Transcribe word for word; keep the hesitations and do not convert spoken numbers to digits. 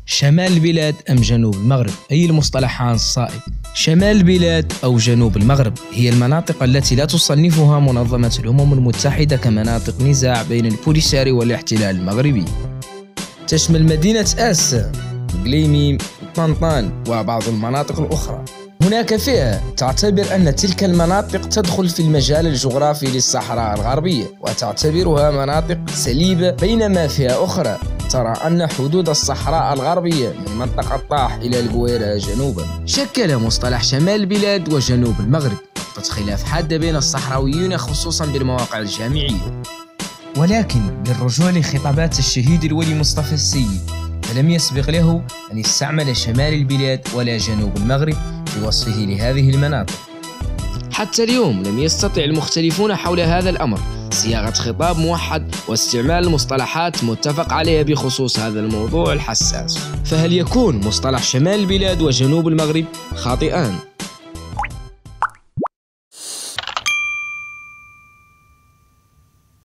شمال البلاد أم جنوب المغرب؟ أي المصطلحان الصائب؟ شمال البلاد أو جنوب المغرب هي المناطق التي لا تصنفها منظمة الأمم المتحدة كمناطق نزاع بين البوليساريو والاحتلال المغربي. تشمل مدينة آسا، قليميم، طنطان وبعض المناطق الأخرى. هناك فئة تعتبر أن تلك المناطق تدخل في المجال الجغرافي للصحراء الغربية وتعتبرها مناطق سليبة، بينما فئة أخرى ترى أن حدود الصحراء الغربية من منطقة طاح إلى القويرة جنوبا. شكل مصطلح شمال البلاد وجنوب المغرب نقطة خلاف حادة بين الصحراويين خصوصا بالمواقع الجامعية، ولكن بالرجوع لخطابات الشهيد الولي مصطفى السيد فلم يسبق له أن يستعمل شمال البلاد ولا جنوب المغرب في وصفه لهذه المناطق. حتى اليوم لم يستطع المختلفون حول هذا الأمر صياغة خطاب موحد واستعمال المصطلحات متفق عليها بخصوص هذا الموضوع الحساس. فهل يكون مصطلح شمال البلاد وجنوب المغرب خاطئان؟